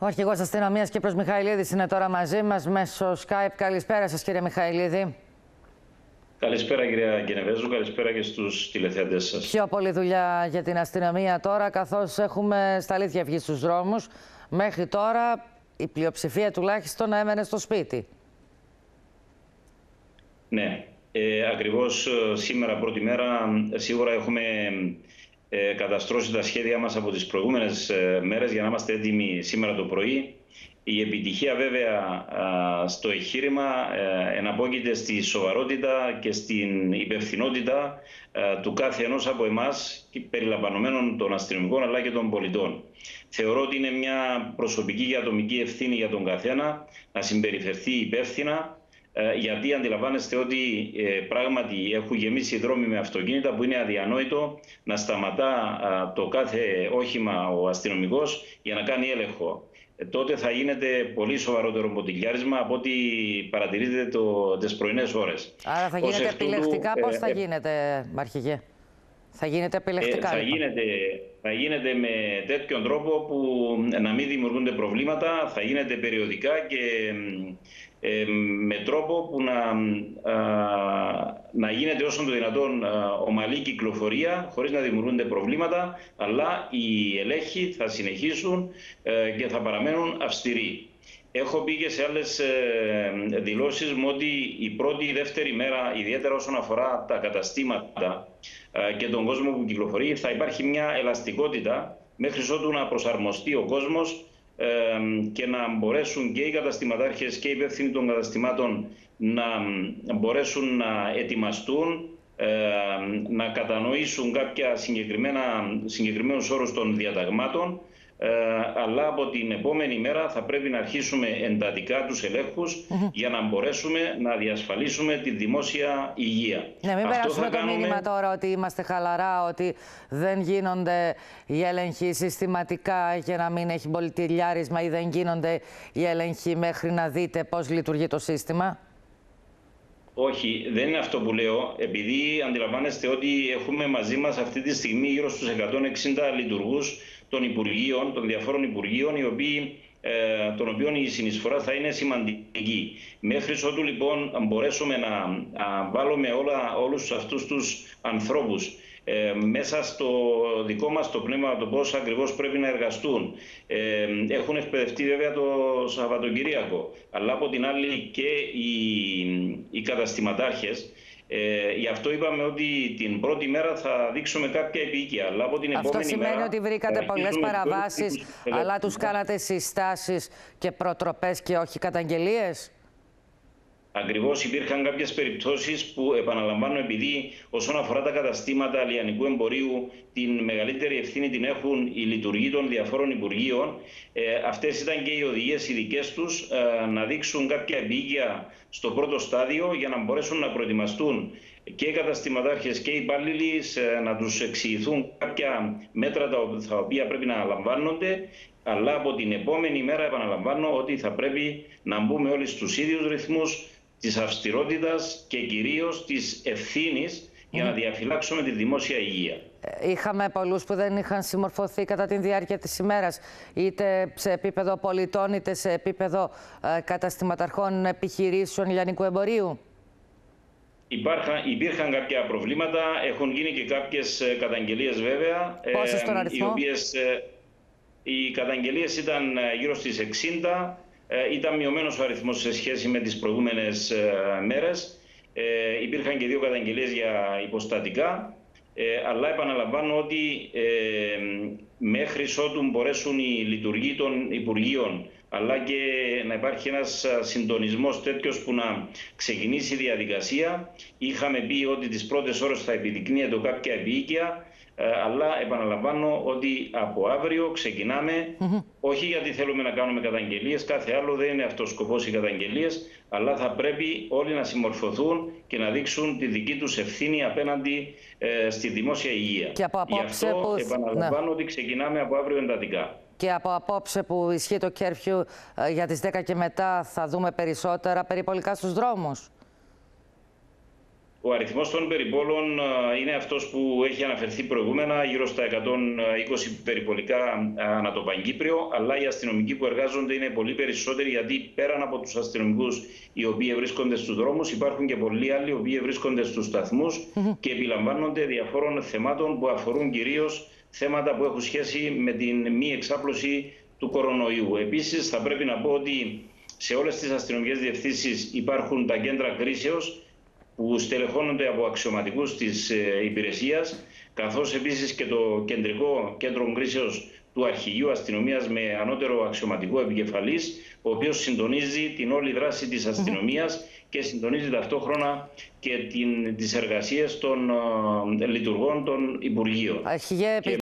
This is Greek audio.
Ο Αρχηγός Αστυνομίας Κύπρος Μιχαηλίδης είναι τώρα μαζί μας μέσω Skype. Καλησπέρα σας, κύριε Μιχαηλίδη. Καλησπέρα, κυρία Γενεβέζου. Καλησπέρα και στους τηλεθεατές σας. Πιο πολλή δουλειά για την αστυνομία τώρα, καθώς έχουμε στα αλήθεια βγει στους δρόμους. Μέχρι τώρα η πλειοψηφία τουλάχιστον έμενε στο σπίτι. Ναι, ακριβώς σήμερα πρώτη μέρα σίγουρα έχουμε καταστρώσει τα σχέδια μας από τις προηγούμενες μέρες για να είμαστε έτοιμοι σήμερα το πρωί. Η επιτυχία βέβαια στο εγχείρημα εναπόκειται στη σοβαρότητα και στην υπευθυνότητα του κάθε ενός από εμάς, περιλαμβανομένων των αστυνομικών αλλά και των πολιτών. Θεωρώ ότι είναι μια προσωπική και ατομική ευθύνη για τον καθένα να συμπεριφερθεί υπεύθυνα, γιατί αντιλαμβάνεστε ότι πράγματι έχουν γεμίσει οι δρόμοι με αυτοκίνητα που είναι αδιανόητο να σταματά το κάθε όχημα ο αστυνομικός για να κάνει έλεγχο. Τότε θα γίνεται πολύ σοβαρότερο μποτιλιάρισμα από ό,τι παρατηρείτε τις πρωινές ώρες. Άρα θα γίνεται επιλεκτικά. Πώς θα γίνεται, Αρχηγέ? Θα γίνεται επιλεκτικά. Θα γίνεται με τέτοιον τρόπο που να μην δημιουργούνται προβλήματα, θα γίνεται περιοδικά και με τρόπο που να γίνεται όσο το δυνατόν ομαλή κυκλοφορία χωρίς να δημιουργούνται προβλήματα, αλλά οι ελέγχοι θα συνεχίσουν και θα παραμένουν αυστηροί. Έχω πει και σε άλλες δηλώσεις μου ότι η πρώτη ή δεύτερη μέρα, ιδιαίτερα όσον αφορά τα καταστήματα και τον κόσμο που κυκλοφορεί, θα υπάρχει μια ελαστικότητα μέχρι ότου να προσαρμοστεί ο κόσμος και να μπορέσουν και οι καταστηματάρχες και οι υπεύθυνοι των καταστημάτων να μπορέσουν να ετοιμαστούν, να κατανοήσουν κάποια συγκεκριμένους όρους των διαταγμάτων, αλλά από την επόμενη μέρα θα πρέπει να αρχίσουμε εντατικά τους ελέγχους για να μπορέσουμε να διασφαλίσουμε τη δημόσια υγεία. Ναι, μην περάσουμε το μήνυμα τώρα ότι είμαστε χαλαρά, ότι δεν γίνονται οι έλεγχοι συστηματικά για να μην έχει μπολιτιλιάρισμα ή δεν γίνονται οι έλεγχοι μέχρι να δείτε πώς λειτουργεί το σύστημα. Όχι, δεν είναι αυτό που λέω, επειδή αντιλαμβάνεστε ότι έχουμε μαζί μας αυτή τη στιγμή γύρω στους 160 λειτουργούς των Υπουργείων, των διαφόρων Υπουργείων, των οποίων η συνεισφορά θα είναι σημαντική. Μέχρι ότου λοιπόν μπορέσουμε να βάλουμε όλους αυτούς τους ανθρώπους μέσα στο δικό μας το πνεύμα, το πώς ακριβώς πρέπει να εργαστούν. Έχουν εκπαιδευτεί βέβαια το Σαββατοκυριακό, αλλά από την άλλη και οι καταστηματάρχες. Γι' αυτό είπαμε ότι την πρώτη μέρα θα δείξουμε κάποια επίοικια. Αλλά από την αυτό επόμενη σημαίνει μέρα ότι βρήκατε πολλές παραβάσεις, αλλά τους κάνατε συστάσεις και προτροπές και όχι καταγγελίες? Ακριβώς, υπήρχαν κάποιες περιπτώσεις που, επαναλαμβάνω, επειδή όσον αφορά τα καταστήματα λιανικού εμπορίου την μεγαλύτερη ευθύνη την έχουν οι λειτουργοί των διαφόρων Υπουργείων, αυτές ήταν και οι οδηγίες οι δικές τους να δείξουν κάποια επίοικια στο πρώτο στάδιο για να μπορέσουν να προετοιμαστούν και οι καταστηματάρχες και οι υπάλληλοι, να τους εξηγηθούν κάποια μέτρα τα οποία πρέπει να λαμβάνονται. Αλλά από την επόμενη μέρα επαναλαμβάνω ότι θα πρέπει να μπούμε όλοι στους ίδιους ρυθμούς της αυστηρότητας και κυρίως της ευθύνης για να διαφυλάξουμε τη δημόσια υγεία. Είχαμε πολλούς που δεν είχαν συμμορφωθεί κατά τη διάρκεια της ημέρας, είτε σε επίπεδο πολιτών είτε σε επίπεδο καταστηματαρχών επιχειρήσεων λιανικού εμπορίου. Υπήρχαν κάποια προβλήματα, έχουν γίνει και κάποιες καταγγελίες βέβαια. Πόσες στον αριθμό? Οι καταγγελίες ήταν γύρω στις 60. Ήταν μειωμένος ο αριθμός σε σχέση με τις προηγούμενες μέρες. Υπήρχαν και 2 καταγγελίες για υποστατικά. Αλλά επαναλαμβάνω ότι μέχρι ότου μπορέσουν οι λειτουργοί των Υπουργείων, αλλά και να υπάρχει ένας συντονισμός τέτοιος που να ξεκινήσει η διαδικασία, είχαμε πει ότι τις πρώτες ώρες θα επιδεικνύεται κάποια επίοικια. Αλλά επαναλαμβάνω ότι από αύριο ξεκινάμε, όχι γιατί θέλουμε να κάνουμε καταγγελίες, κάθε άλλο δεν είναι αυτός ο σκοπός οι καταγγελίες, αλλά θα πρέπει όλοι να συμμορφωθούν και να δείξουν τη δική τους ευθύνη απέναντι στη δημόσια υγεία. Και από απόψε γι' αυτό επαναλαμβάνω ότι ξεκινάμε από αύριο εντατικά. Και από απόψε που ισχύει το κέρφιου για τις 10 και μετά θα δούμε περισσότερα περιπολικά στους δρόμους. Ο αριθμός των περιπόλων είναι αυτός που έχει αναφερθεί προηγούμενα, γύρω στα 120 περιπολικά ανά το Παγκύπριο, αλλά οι αστυνομικοί που εργάζονται είναι πολύ περισσότεροι, γιατί πέραν από τους αστυνομικούς οι οποίοι βρίσκονται στους δρόμους, υπάρχουν και πολλοί άλλοι οι οποίοι βρίσκονται στους σταθμούς και επιλαμβάνονται διαφόρων θεμάτων που αφορούν κυρίως θέματα που έχουν σχέση με την μη εξάπλωση του κορονοϊού. Επίσης, θα πρέπει να πω ότι σε όλες τις αστυνομικές διευθύνσεις υπάρχουν τα κέντρα κρίσεως, που στελεχώνονται από αξιωματικούς της υπηρεσίας, καθώς επίσης και το κεντρικό κέντρο κρίσεως του Αρχηγείου Αστυνομίας με ανώτερο αξιωματικό επικεφαλής, ο οποίος συντονίζει την όλη δράση της αστυνομίας και συντονίζει ταυτόχρονα και τις εργασίες των λειτουργών των Υπουργείων.